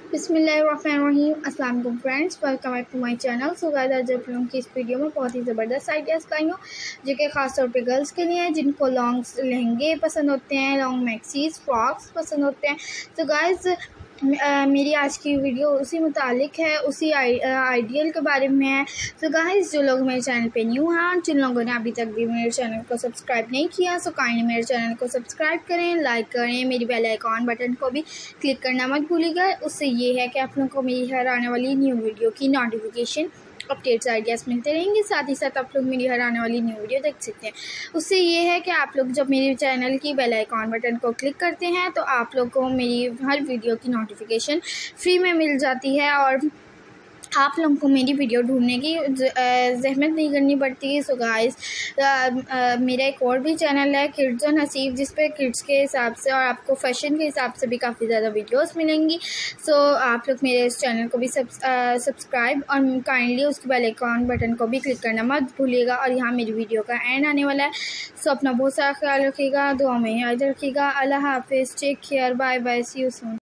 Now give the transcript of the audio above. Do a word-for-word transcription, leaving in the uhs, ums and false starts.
बिस्मिल्लाहिर्रहमानिर्रहीम। अस्सलाम वालेकुम friends, welcome back to my channel. So guys, आज आप लोगों की इस वीडियो में बहुत ही ज़बरदस्त आइडियाज़ लाई हूँ जो कि ख़ास तौर पे गर्ल्स के लिए हैं जिनको लॉन्ग लहंगे पसंद होते हैं, लॉन्ग मैक्सीज, फ्रॉक्स पसंद होते हैं। तो गाइस, मेरी आज की वीडियो उसी मुतालिक है, उसी आइडियल के बारे में है। तो गाइस, जो लोग मेरे चैनल पे न्यू हैं और जिन लोगों ने अभी तक भी मेरे चैनल को सब्सक्राइब नहीं किया, सो काइंडली मेरे चैनल को सब्सक्राइब करें, लाइक करें, मेरी बेल आइकॉन बटन को भी क्लिक करना मत भूलिएगा। उससे ये है कि आप लोगों को मेरी हर आने वाली न्यू वीडियो की नोटिफिकेशन, अपडेट्स, आइडियाज़ मिलते रहेंगे। साथ ही साथ आप लोग मेरी हर आने वाली न्यू वीडियो देख सकते हैं। उससे ये है कि आप लोग जब मेरे चैनल की बेल आइकॉन बटन को क्लिक करते हैं तो आप लोग को मेरी हर वीडियो की नोटिफिकेशन फ्री में मिल जाती है और आप लोगों को मेरी वीडियो ढूंढने की ज़हमत नहीं करनी पड़ती। सो गाइस, मेरा एक और भी चैनल है किड्स और हसीब, जिस पे किड्स के हिसाब से और आपको फैशन के हिसाब से भी काफ़ी ज़्यादा वीडियोस मिलेंगी। सो आप लोग मेरे इस चैनल को भी सब्सक्राइब और काइंडली उसकी बेल आइकॉन बटन को भी क्लिक करना मत भूलिएगा। और यहाँ मेरी वीडियो का एंड आने वाला है। सो अपना बहुत सारा ख्याल रखिएगा, दुआ में याद रखिएगा। अल्लाह हाफिज़, take care, bye bye, see you soon.